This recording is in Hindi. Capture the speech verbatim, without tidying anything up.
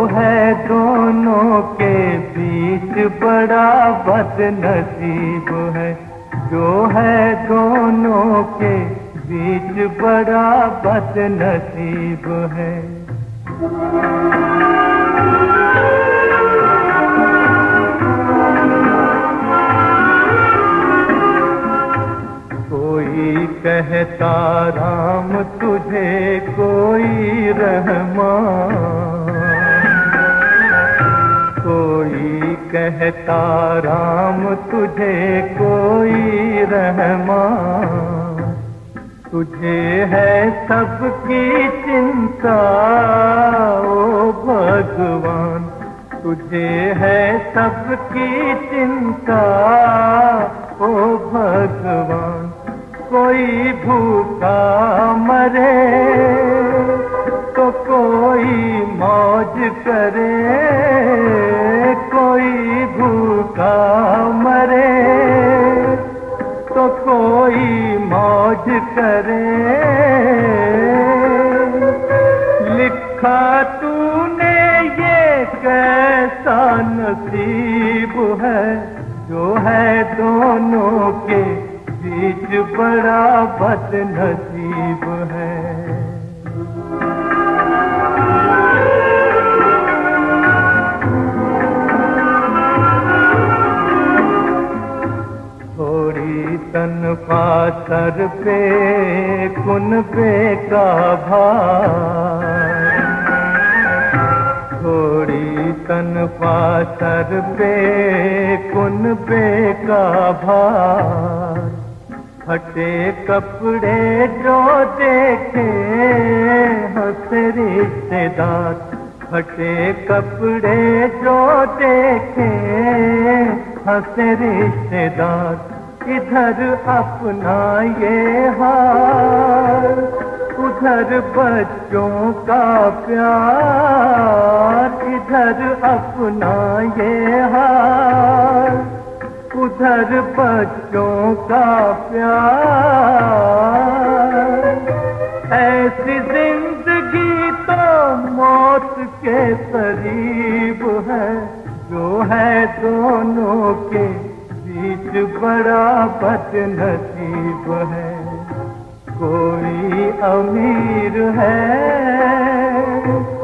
है दोनों के बीच बड़ा बदनसीब है, जो है दोनों के बीच बड़ा बदनसीब है। कोई कहता राम तुझे, कोई रहमान, कोई कहता राम तुझे, कोई रहमान। तुझे है सबकी चिंता ओ भगवान, तुझे है सबकी चिंता ओ भगवान। कोई भूखा मरे तो कोई मौज करे, कोई भूखा मरे तो कोई मौज करे। लिखा तूने ये कैसा नसीब है, जो है दोनों के बीच बड़ा बदनसीब है। थोड़ी तनख्वाह सर पे कुनबे का भार, थोड़ी तनख्वाह सर पे कुनबे का भार। फटे कपड़े जो देखे हंसे रिश्तेदार, फटे कपड़े जो देखे हंसे रिश्तेदार। इधर अपना ये हाल, उधर बच्चों का प्यार। इधर अपना ये हाल, उधर बच्चों का प्यार। ऐसी जिंदगी तो मौत के करीब है, जो है दोनों के बीच बड़ा बदनसीब है। कोई अमीर है